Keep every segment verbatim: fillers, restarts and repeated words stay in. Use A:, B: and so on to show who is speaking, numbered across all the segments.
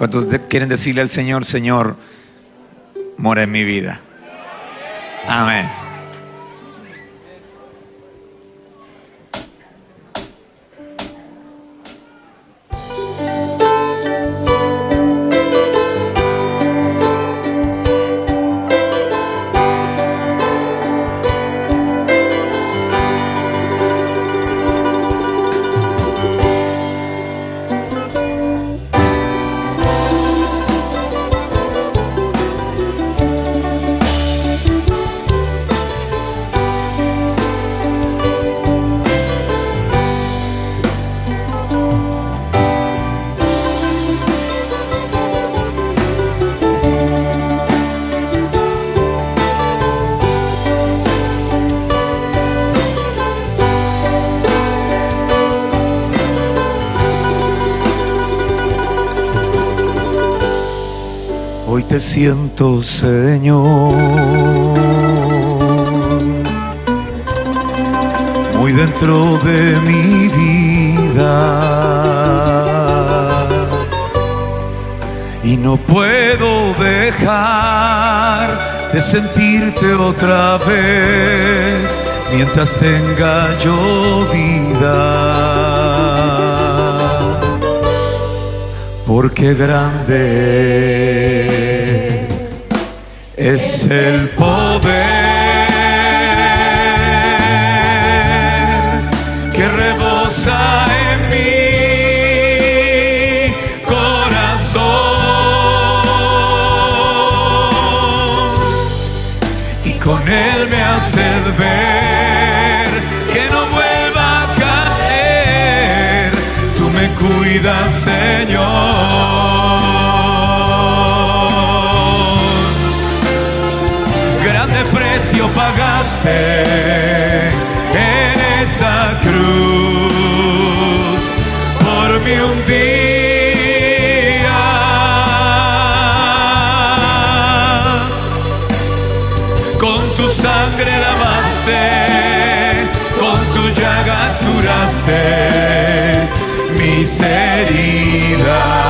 A: ¿Cuántos de- quieren decirle al Señor, Señor, mora en mi vida? Amén. Hoy te siento, Señor, muy dentro de mi vida, y no puedo dejar de sentirte otra vez mientras tenga yo vida. Porque grande es el poder que rebosa en mi corazón, y con él me haces ver que no vuelva a caer. Tú me cuidas, Señor. Grande precio pagaste en esa cruz por mí un día. Con tu sangre lavaste, con tus llagas curaste mis heridas.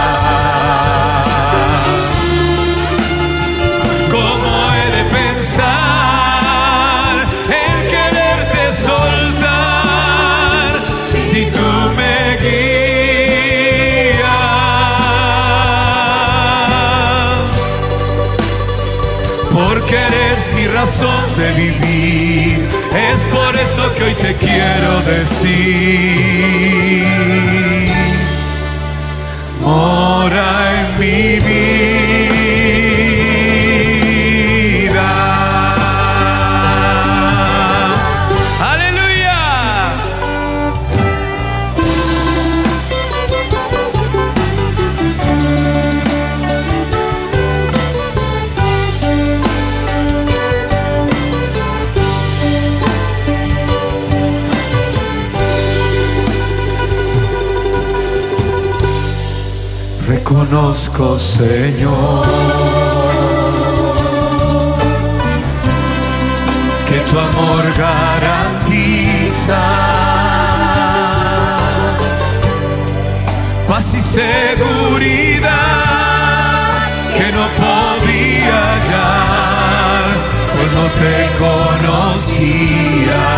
A: ¿Cómo he de pensar en quererte soltar si tú me guías? Porque eres mi razón de vivir, es por eso que hoy te quiero decir: mora en mi vida. ¡Aleluya! Reconozco, Señor, que tu amor garantiza paz y seguridad que no podía hallar, pues no te conocía.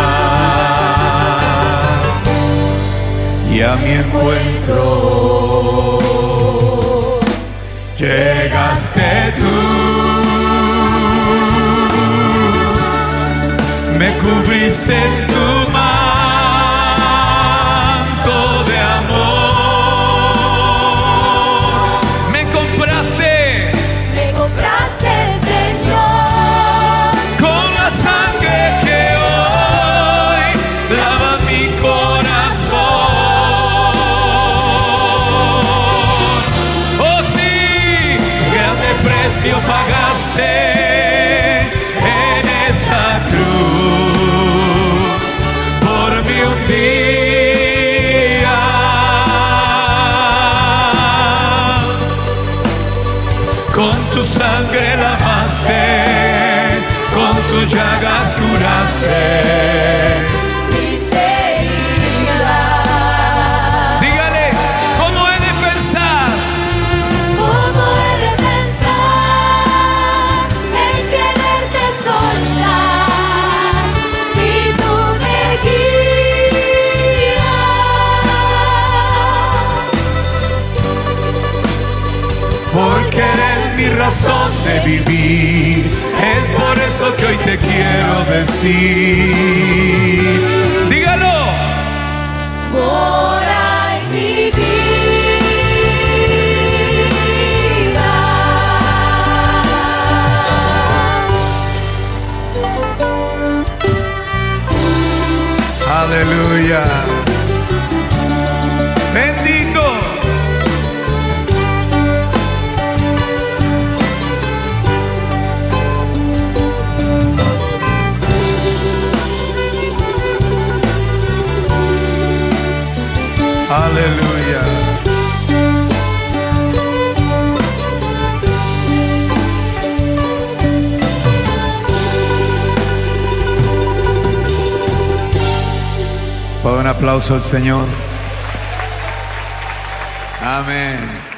A: Y a mi encuentro llegaste tú, me cubriste en tu manto de amor, me compraste,
B: Me compraste, Señor,
A: con la sangre que hoy lava mi corazón. Oh sí, grande precio pagaste en esa cruz por mí un día. Con tu sangre lavaste, con tus llagas curaste
B: mis heridas.
A: Dígale, ¿cómo he de pensar razón de vivir. Es por eso que hoy te quiero decir. Dígalo.
B: Mora en mi vida.
A: Aleluya. Bendito. Aleluya. Para un aplauso al Señor. Amén.